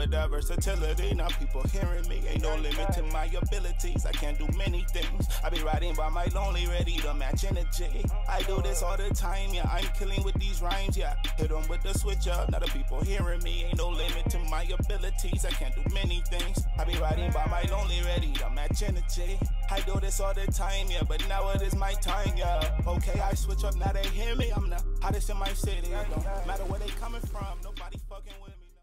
with that versatility. Now people hearing me, ain't no limit to my abilities. I can do many things. I be riding by my lonely, ready to match energy. I do this all the time, yeah, I'm killing with these rhymes, yeah. Hit them with the switch up, now the people hearing me, ain't no limit to my abilities. I can do many things. I be riding by my lonely, ready to match energy. I do this all the time, yeah, but now it is my time, yeah. Okay, I switch up, now they hear me. I'm the hottest in my city. It don't matter where they coming from, nobody fucking with me.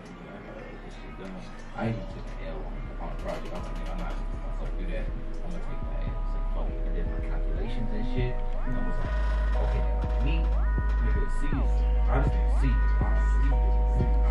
I even took the L on the project. I'm like, I'm not gonna fuck do that. I'm gonna take my ass. So, fuck, I did my calculations and shit. And I was like, okay, me, nigga, C is, I just think C is honestly, I